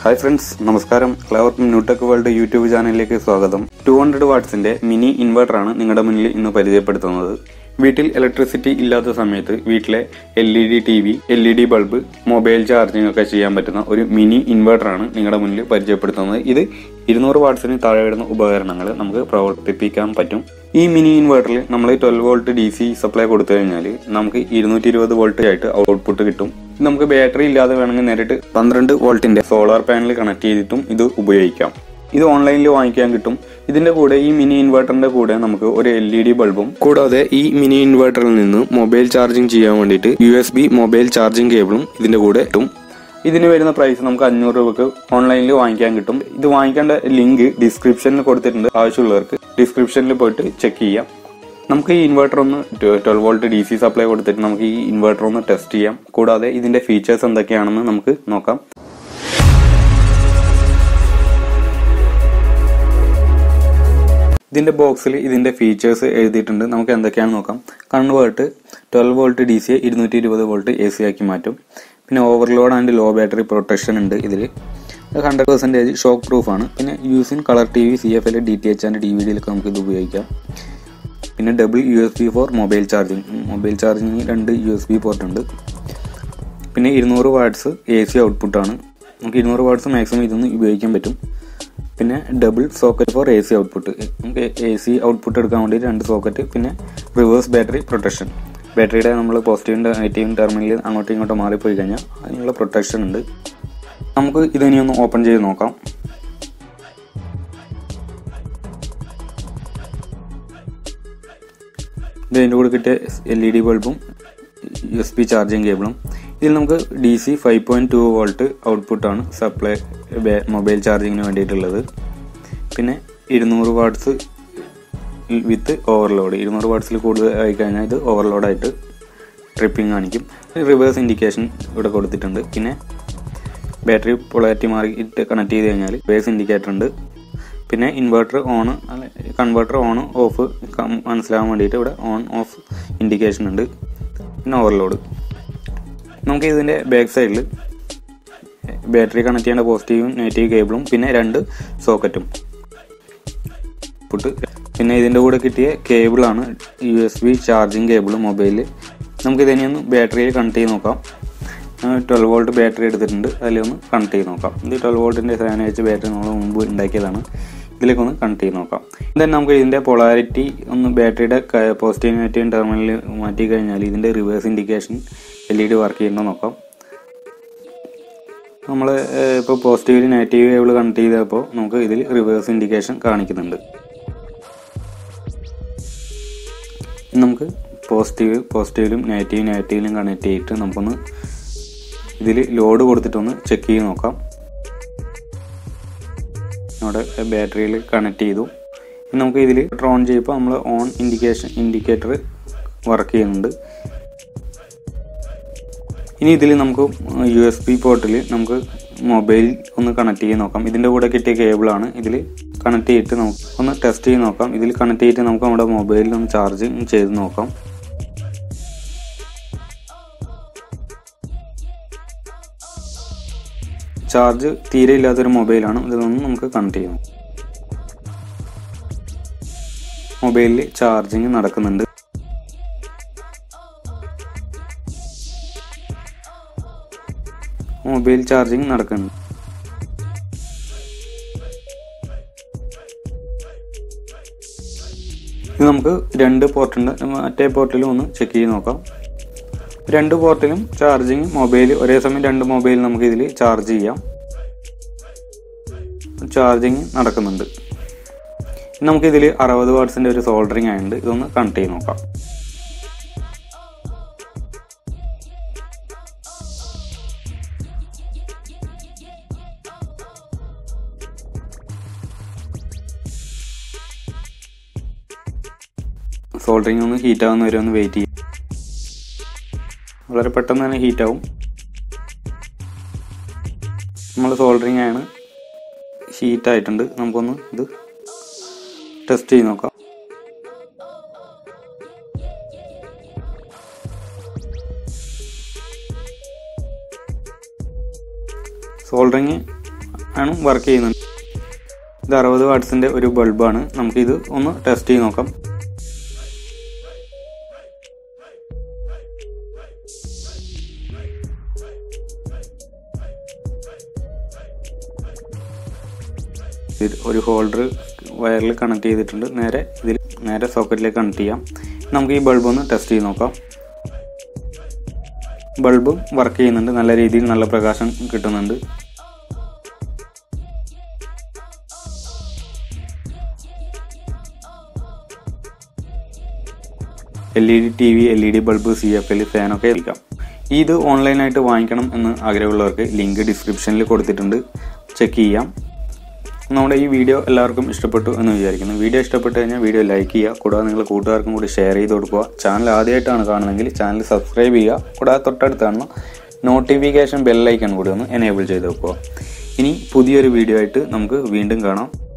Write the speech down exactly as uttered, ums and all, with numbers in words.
Hi friends, നമസ്കാരം. എല്ലാവർക്കും Newtech world YouTube ചാനലിലേക്ക് സ്വാഗതം. ടു ഹൺഡ്രഡ് വാട്ട്സിന്റെ മിനി ഇൻവെർട്ടറാണ് നിങ്ങളുടെ മുന്നിൽ ഇന്ന് പരിചയപ്പെടുത്തുന്നത്. വീട്ടിൽ ഇലക്ട്രിസിറ്റി ഇല്ലാത്ത സമയത്ത് വീട്ടിലെ L E D T V, L E D bulb, mobile charging ഒക്കെ ചെയ്യാൻ പറ്റുന്ന ഒരു മിനി ഇൻവെർട്ടറാണ് നിങ്ങളുടെ മുന്നിൽ പരിചയപ്പെടുത്തുന്നത്. ഇത് ഇരുന്നൂറ് വാട്ട്സിന് താഴെ വരുന്ന ഉപകരണങ്ങൾ നമുക്ക് പ്രവർത്തിപ്പിക്കാൻ പറ്റും. ഈ മിനി ഇൻവെർട്ടറിൽ നമ്മൾ twelve volt D C supply കൊടുത്തു കഴിഞ്ഞാൽ നമുക്ക് ഇരുന്നൂറ്റി ഇരുപത് വോൾട്ട് ആയിട്ട് ഔട്ട്പുട്ട് കിട്ടും. നമുക്ക് ബാറ്ററി ഇല്ലാതെ വേണമെങ്കിൽ നേരിട്ട് പന്ത്രണ്ട് വോൾട്ടിന്റെ സോളാർ പാനൽ കണക്ട് ചെയ്തിട്ടും ഇത് ഉപയോഗിക്കാം. ഇത് ഓൺലൈനിൽ വാങ്ങിക്കാൻ കിട്ടും. ഇതിന്റെ കൂടെ ഈ മിനി ഇൻവെർട്ടറിന്റെ കൂടെ നമുക്ക് ഒരു എൽ ഇ ഡി ബൾബും, കൂടാതെ ഈ മിനി ഇൻവെർട്ടറിൽ നിന്ന് മൊബൈൽ ചാർജിംഗ് ചെയ്യാൻ വേണ്ടിയിട്ട് U S B mobile charging കേബിളും ഇതിന്റെ കൂടെ കിട്ടും. ഇതിന് വരുന്ന പ്രൈസ് നമുക്ക് അഞ്ഞൂറ് രൂപക്ക് ഓൺലൈനിൽ വാങ്ങിക്കാൻ കിട്ടും. ഇത് വാങ്ങിക്കേണ്ട ലിങ്ക് ഡിസ്ക്രിപ്ഷനിൽ കൊടുത്തിട്ടുണ്ട്. ആവശ്യമുള്ളവർക്ക് ഡിസ്ക്രിപ്ഷനിൽ പോയിട്ട് ചെക്ക് ചെയ്യാം. നമുക്ക് ഈ ഇൻവെർട്ടർ ഒന്ന് twelve volt D C supply കൊടുത്തിട്ട് നമുക്ക് ഈ ഇൻവെർട്ടർ ഒന്ന് ടെസ്റ്റ് ചെയ്യാം. കൂടാതെ ഇതിന്റെ ഫീച്ചേഴ്സ് എന്തൊക്കെയാണെന്ന് നമുക്ക് നോക്കാം. ഇതിന്റെ ബോക്സിൽ ഇതിന്റെ ഫീച്ചേഴ്സ് എഴുതിയിട്ടുണ്ട്. നമുക്ക് എന്തൊക്കെയാണെന്ന് നോക്കാം. കൺവേർട്ട് ട്വൽവ് വോൾട്ട് ഡി സിയെ ഇരുന്നൂറ്റി ഇരുപത് വോൾട്ട് എ സി ആക്കി മാറ്റും. പിന്നെ overload and low battery protection ഉണ്ട്. ഇതിൽ ഹൺഡ്രഡ് പെർസെൻറ്റേജ് ഷോക്ക് പ്രൂഫ് ആണ്. പിന്നെ using colour T V, C F L, D T H and D V ഡിയിലൊക്കെ നമുക്ക് ഇത് ഉപയോഗിക്കാം. പിന്നെ double U S B for mobile charging mobile charging രണ്ട് യു എസ് ബി പോർട്ട് ഉണ്ട്. പിന്നെ ഇരുന്നൂറ് വാട്ട്സ് എ സി ഔട്ട്പുട്ടാണ്. നമുക്ക് ഇരുന്നൂറ് വാട്ട്സ് മാക്സിമം ഇതൊന്ന് ഉപയോഗിക്കാൻ പറ്റും. പിന്നെ double socket for A C output. നമുക്ക് എ സി ഔട്ട്പുട്ട് എടുക്കാൻ വേണ്ടി രണ്ട് സോക്കറ്റ്. പിന്നെ റിവേഴ്സ് ബാറ്ററി പ്രൊട്ടക്ഷൻ. ബാറ്ററിയുടെ നമ്മൾ പോസിറ്റീവും നെഗറ്റീവും ടെർമിനലിൽ അങ്ങോട്ടും ഇങ്ങോട്ടും മാറിപ്പോയി കഴിഞ്ഞാൽ അതിനുള്ള പ്രൊട്ടക്ഷൻ ഉണ്ട്. നമുക്ക് ഇതിനി ഒന്ന് ഓപ്പൺ ചെയ്ത് നോക്കാം. ഇതിൻ്റെ കൂടെ കിട്ടിയ എൽ ഇ ഡി ബൾബും യു എസ് ബി ചാർജിങ് കേബിളും. ഇതിൽ നമുക്ക് D C five point two volt ഔട്ട്പുട്ടാണ് സപ്ലൈ മൊബൈൽ ചാർജിങ്ങിന് വേണ്ടിയിട്ടുള്ളത്. പിന്നെ ഇരുന്നൂറ് വാട്ട്സ് വിത്ത് ഓവർലോഡ്. ഇരുന്നൂറ് വാട്ട്സിൽ കൂടുതൽ ആയി കഴിഞ്ഞാൽ ഇത് ഓവർലോഡായിട്ട് ട്രിപ്പിംഗ് കാണിക്കും. റിവേഴ്സ് ഇൻഡിക്കേഷൻ ഇവിടെ കൊടുത്തിട്ടുണ്ട്. പിന്നെ ബാറ്ററി പൊളാരിറ്റി മാറി ഇട്ട് കണക്ട് ചെയ്ത് കഴിഞ്ഞാൽ റിവേഴ്സ് ഇൻഡിക്കേറ്റർ ഉണ്ട്. പിന്നെ inverter on converter on off മനസ്സിലാകാൻ വേണ്ടിയിട്ട് ഇവിടെ ഓൺ ഓഫ് ഇൻഡിക്കേഷൻ ഉണ്ട്. പിന്നെ ഓവർലോഡ്. നമുക്ക് ഇതിൻ്റെ ബാക്ക് സൈഡിൽ ബാറ്ററി കണക്ട് ചെയ്യേണ്ട പോസിറ്റീവും നെഗറ്റീവ് കേബിളും പിന്നെ രണ്ട് സോക്കറ്റും പുട്ട്. പിന്നെ ഇതിൻ്റെ കൂടെ കിട്ടിയ കേബിളാണ് U S B charging cable മൊബൈലിൽ. നമുക്ക് ഇതിനെയൊന്ന് ബാറ്ററിയിൽ കണക്ട് ചെയ്ത് നോക്കാം. ട്വൽവ് വോൾട്ട് ബാറ്ററി എടുത്തിട്ടുണ്ട്. അതിലൊന്ന് കണക്ട് ചെയ്ത് നോക്കാം. ഇത് ട്വൽവ് വോൾട്ടിൻ്റെ സെവൻ എച്ച് ബാറ്ററി നമ്മൾ മുമ്പ് ഉണ്ടാക്കിയതാണ്. ഇതിലേക്ക് ഒന്ന് കണക്ട് ചെയ്ത് നോക്കാം. then നമുക്ക് ഇതിൻ്റെ പൊളാരിറ്റി ഒന്ന് ബാറ്ററിയുടെ പോസിറ്റീവ് നെഗറ്റീവ് ടെർമിനലിൽ മാറ്റി കഴിഞ്ഞാൽ ഇതിൻ്റെ reverse indication L E D work ചെയ്യുന്നത് നോക്കാം. നമ്മൾ ഇപ്പോൾ പോസിറ്റീവിൽ നെഗറ്റീവ് കേബിൾ കണക്ട് ചെയ്തപ്പോൾ നമുക്ക് ഇതിൽ റിവേഴ്സ് ഇൻഡിക്കേഷൻ കാണിക്കുന്നുണ്ട്. നമുക്ക് പോസിറ്റീവ് പോസിറ്റീവിലും നെഗറ്റീവ് നെഗറ്റീവിലും കണക്ട് ചെയ്തിട്ട് നമുക്കൊന്ന് ഇതിൽ ലോഡ് കൊടുത്തിട്ടൊന്ന് ചെക്ക് ചെയ്ത് നോക്കാം. അവിടെ ബാറ്ററിയിൽ കണക്ട് ചെയ്തു. നമുക്ക് ഇതിൽ ഓൺ ചെയ്യുമ്പോൾ നമ്മൾ ഓൺ ഇൻഡിക്കേഷൻ ഇൻഡിക്കേറ്റർ വർക്ക് ചെയ്യുന്നുണ്ട്. ഇനി ഇതിൽ നമുക്ക് യു എസ് ബി പോർട്ടിൽ നമുക്ക് മൊബൈൽ ഒന്ന് കണക്ട് ചെയ്ത് നോക്കാം. ഇതിൻ്റെ കൂടെ കിട്ടിയ കേബിളാണ്. ഇതിൽ കണക്ട് ചെയ്തിട്ട് നമുക്ക് ഒന്ന് ടെസ്റ്റ് ചെയ്ത് നോക്കാം. ഇതിൽ കണക്ട് ചെയ്തിട്ട് നമുക്ക് നമ്മുടെ മൊബൈലിൽ ഒന്ന് ചാർജ് ചെയ്ത് നോക്കാം. ചാർജ് തീരെ ഇല്ലാത്തൊരു മൊബൈലാണ്. ഇതൊന്നും നമുക്ക് കണക്ട് ചെയ്യാം. മൊബൈലിൽ ചാർജിങ് നടക്കുന്നുണ്ട്. മൊബൈൽ ചാർജിങ് നടക്കുന്നുണ്ട്. ഇത് നമുക്ക് രണ്ട് പോർട്ടുണ്ട്. മറ്റേ പോർട്ടിലും ഒന്ന് ചെക്ക് ചെയ്ത് നോക്കാം. രണ്ട് പോർട്ടിലും ചാർജിങ് മൊബൈൽ ഒരേ സമയം രണ്ട് മൊബൈൽ നമുക്ക് ഇതിൽ ചാർജ് ചെയ്യാം. ചാർജിങ് നടക്കുന്നുണ്ട്. നമുക്കിതിൽ അറുപത് വാട്ട്സിൻ്റെ ഒരു സോൾഡറിങ് ആയതുകൊണ്ട് ഇതൊന്ന് കണക്ട് ചെയ്ത് നോക്കാം. സോൾഡറിങ് ഒന്ന് ഹീറ്റ് ആവുന്ന വരെ ഒന്ന് വെയിറ്റ് ചെയ്യും. വളരെ പെട്ടെന്ന് തന്നെ ഹീറ്റാവും. നമ്മൾ സോൾഡറിങ് ആണ് ഹീറ്റായിട്ടുണ്ട്. നമുക്കൊന്ന് ഇത് ടെസ്റ്റ് ചെയ്ത് നോക്കാം. സോൾഡറിങ് ആണ് വർക്ക് ചെയ്യുന്നത്. ഇത് അറുപത് വാട്ട്സിൻ്റെ ഒരു ബൾബാണ്. നമുക്കിത് ഒന്ന് ടെസ്റ്റ് ചെയ്ത് നോക്കാം. ഒരു ഹോൾഡർ വയറിൽ കണക്ട് ചെയ്തിട്ടുണ്ട്. നേരെ ഇതിൽ നേരെ സോക്കറ്റിലേക്ക് കണക്ട് ചെയ്യാം. നമുക്ക് ഈ ബൾബ് ഒന്ന് ടെസ്റ്റ് ചെയ്ത് നോക്കാം. ബൾബും വർക്ക് ചെയ്യുന്നുണ്ട്. നല്ല രീതിയിൽ നല്ല പ്രകാശം കിട്ടുന്നുണ്ട്. L E D T V, L E D bulb, C F L, ഫാനൊക്കെ എടുക്കാം. ഇത് ഓൺലൈനായിട്ട് വാങ്ങിക്കണം എന്ന് ആഗ്രഹമുള്ളവർക്ക് ലിങ്ക് ഡിസ്ക്രിപ്ഷനിൽ കൊടുത്തിട്ടുണ്ട്. ചെക്ക് ചെയ്യാം. നമ്മുടെ ഈ വീഡിയോ എല്ലാവർക്കും ഇഷ്ടപ്പെട്ടു എന്ന് വിചാരിക്കുന്നു. വീഡിയോ ഇഷ്ടപ്പെട്ട് കഴിഞ്ഞാൽ വീഡിയോ ലൈക്ക് ചെയ്യുക. കൂടാതെ നിങ്ങൾ കൂട്ടുകാർക്കും കൂടി ഷെയർ ചെയ്ത് കൊടുക്കുക. ചാനൽ ആദ്യമായിട്ടാണ് കാണുന്നതെങ്കിൽ ചാനൽ സബ്സ്ക്രൈബ് ചെയ്യുക. കൂടാതെ തൊട്ടടുത്ത് കാണുന്ന നോട്ടിഫിക്കേഷൻ ബെല്ലൈക്കൺ കൂടി ഒന്ന് എനേബിൾ ചെയ്ത് വെക്കുക. ഇനി പുതിയൊരു വീഡിയോ ആയിട്ട് നമുക്ക് വീണ്ടും കാണാം.